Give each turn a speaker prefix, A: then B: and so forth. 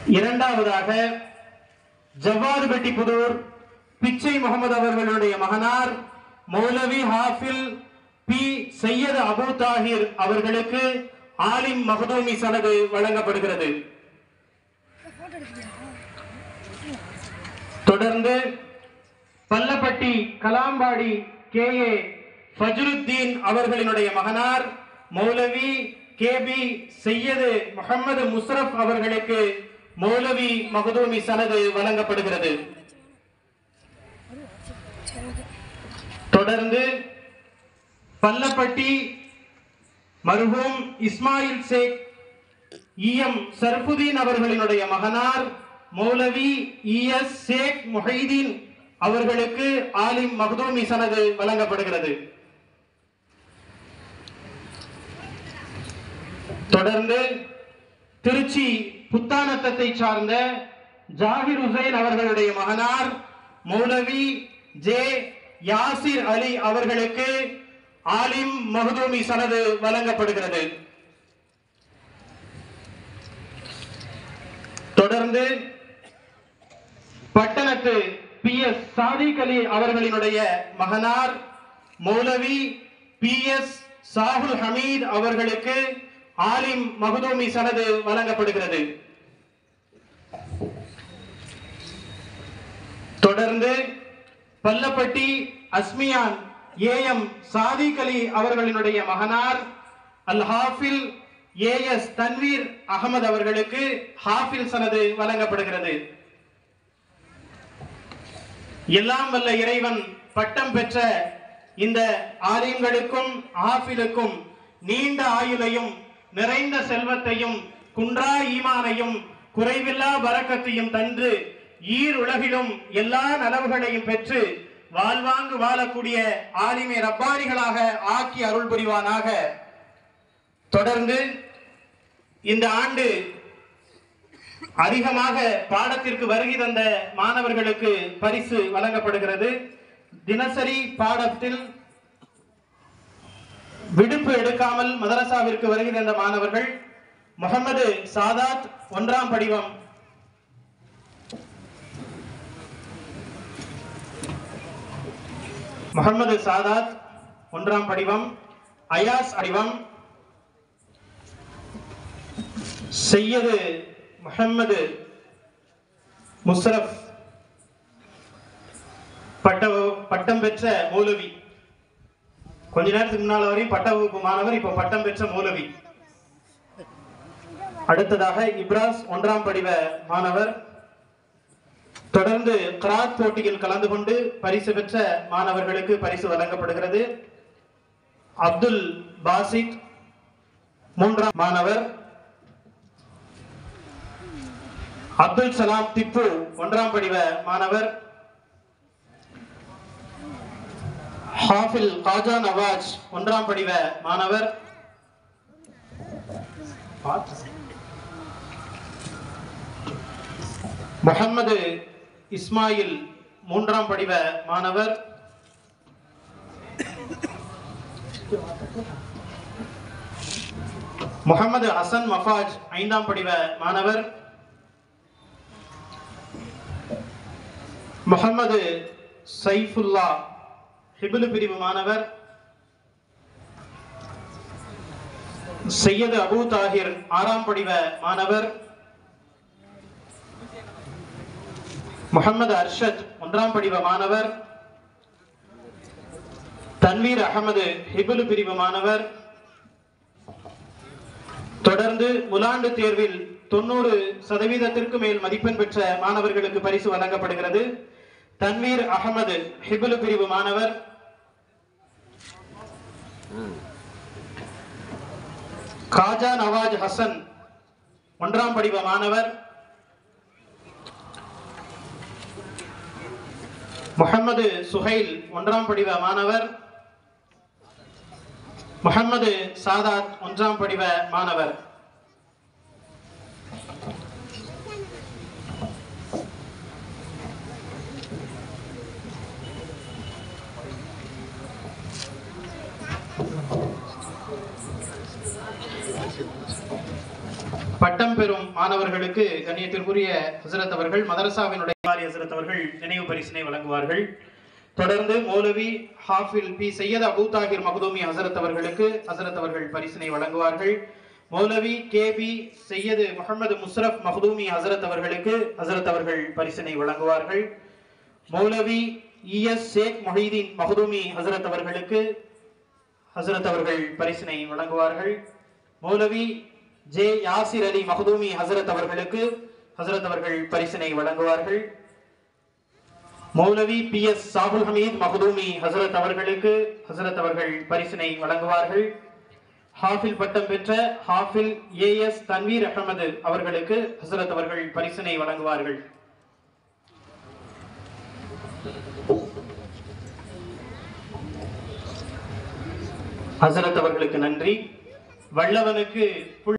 A: இரண்டாவதாக ஜவ்வாதுபட்டி புதூர் பிச்சை முகமது அவர்களுடைய மகனார் மௌலவி ஹாஃபில் பி சையது அபு தாஹிர் அவர்களுக்கு ஆலிம் மஹ்தூமி சனது வழங்கப்படுகிறது. தொடர்ந்து பல்லப்பட்டி கலாம்பாடி கே ஏ ஃபஜ்ருத்தீன் அவர்களினுடைய மகனார் மௌலவி கே பி சையது முகமது முஸ்ரப் அவர்களுக்கு மௌலவி மஹ்தூமி சனது வழங்கப்படுகிறது. தொடர்ந்து பல்லப்பட்டி மர்ஹூம் இஸ்மாயில் ஷேக் இஎம் சர்ஃபுதீன் அவர்களினுடைய மகனார் மௌலவி இஎஸ் ஷேக் முஹைதீன் அவர்களுக்கு ஆலிம் மஹ்தூமி சனது வழங்கப்படுகிறது. தொடர்ந்து திருச்சி புத்தானத்தை சார்ந்த ஜாகிர் ஹுசைன் அவர்களுடைய மகனார் மௌலவி ஜே யாசிர் அலி அவர்களுக்கு ஆலிம் மஹ்தூமி சனது வழங்கப்படுகிறது. தொடர்ந்து பட்டணத்து பி எஸ் சாதிக் அலி அவர்களினுடைய மகனார் மௌலவி பி எஸ் சாகுல் ஹமீத் அவர்களுக்கு ஆலிம் மஹ்தூமி சனது வழங்கப்படுகிறது. தொடர்ந்து பல்லப்பட்டி அஸ்மியான் ஏ எம் சாதிக் அலி அவர்களினுடைய மகனார் அல் ஹாஃபில் ஏ எஸ் தன்வீர் அகமது அவர்களுக்கு ஹாஃபில் சனது வழங்கப்படுகிறது. எல்லாம் வல்ல இறைவன் பட்டம் பெற்ற இந்த ஆலிம்களுக்கும் ஹாஃபிலுக்கும் நீண்ட ஆயுளையும் நிறைந்த செல்வத்தையும் குன்றா ஈமானையும் குறைவில்லா பரக்கத்தையும் தந்து ஈர் உலகிலும் எல்லா நலவுகளையும் பெற்று வாழ்வாங்கு வாழக்கூடிய ஆலிமே ரப்பானிகளாக ஆக்கி அருள் புரிவானாக. தொடர்ந்து இந்த ஆண்டு அதிகமாக பாடத்திற்கு வருகை தந்த மாணவர்களுக்கு பரிசு வழங்கப்படுகிறது. தினசரி பாடத்தில் விடுப்பு எடுக்காமல் மதரசாவிற்கு வருகை தந்த மாணவர்கள் முகமது சாதாத் 1ஆம் படிவம், முகமது சாதாத் 1ஆம் படிவம், அயாஸ் படிவம், சையது முஹம்மது முஸ்ரப் பட்டம் பெற்ற மௌலவி. கொஞ்ச நேரத்துக்கு முன்னால வரையும் பட்ட வகுப்பு மாணவர், இப்ப பட்டம் பெற்ற மௌலவி. அடுத்ததாக இப்ராஸ் 1ஆம் படிவ மாணவர். தொடர்ந்து கிராத் போட்டியில் கலந்து கொண்டு பரிசு பெற்ற மாணவர்களுக்கு பரிசு வழங்கப்படுகிறது. அப்துல் பாசித் 3ஆம் மாணவர். அப்துல் சலாம் திப்பு 1ஆம் படிவ மாணவர். ஹாஃபில் காஜா நவாஜ் 1ஆம் படிவ மாணவர். முகமது இஸ்மாயில் 3ஆம் படிவ மாணவர். முகமது ஹசன் மஃபாஜ் 5ஆம் படிவ மாணவர். முகமது சைஃபுல்லா ஹிபுல் பிரிவு மாணவர். சையது அபு தாஹிர் 6ஆம் படிவ மாணவர். முகமது அர்ஷத் 1ஆம் படிவ மாணவர். தன்வீர் அகமது ஹிபுல் பிரிவு மாணவர். தொடர்ந்து முலாண்டு தேர்வில் 90% மேல் மதிப்பெண் பெற்ற மாணவர்களுக்கு பரிசு வழங்கப்படுகிறது. தன்வீர் அகமது ஹிபுல் பிரிவு மாணவர். காஜா நவாஜ் ஹசன் 1ஆம் படிவ மாணவர். முகமது சுஹைல் 1ஆம் படிவ மாணவர். முகமது சாதாத் 1ஆம் படிவ மாணவர். பட்டம் பெறும் மாணவர்களுக்கு கண்ணியத்திற்குரிய ஹசரத் அவர்கள் மதரசாவினுடைய ஹசரத் அவர்கள் நினைவு பரிசினை வழங்குவார்கள். தொடர்ந்து மௌலவி ஹாஃபில் பி சையத் அபு தாகிர் மக்தூமி ஹசரத் அவர்களுக்கு ஹசரத் அவர்கள் பரிசினை வழங்குவார்கள். மௌலவி கேபி சையது முகமது முஸ்ரப் மக்தூமி ஹசரத் அவர்களுக்கு ஹசரத் அவர்கள் பரிசினை வழங்குவார்கள். மௌலவி இஎஸ் ஷேக் முஹீதீன் மக்தூமி ஹசரத் அவர்களுக்கு ஹசரத் அவர்கள் பரிசினை வழங்குவார்கள். மௌலவி ஜே யாசிர் அலி மக்தூமி ஹசரத் அவர்களுக்கு ஹசரத் அவர்கள் பரிசினை வழங்குவார்கள். மௌலவி PS சாகுல் ஹமீத் மக்தூமி ஹசரத் அவர்களுக்கு ஹசரத் அவர்கள் பரிசினை வழங்குவார்கள். ஹாஃபில் பட்டம் பெற்ற ஹாஃபில் AS தன்வீர் அஹமது அவர்களுக்கு ஹசரத் அவர்கள் பரிசினை வழங்குவார்கள். ஹசரத் அவர்களுக்கு நன்றி. வல்லவனுக்கு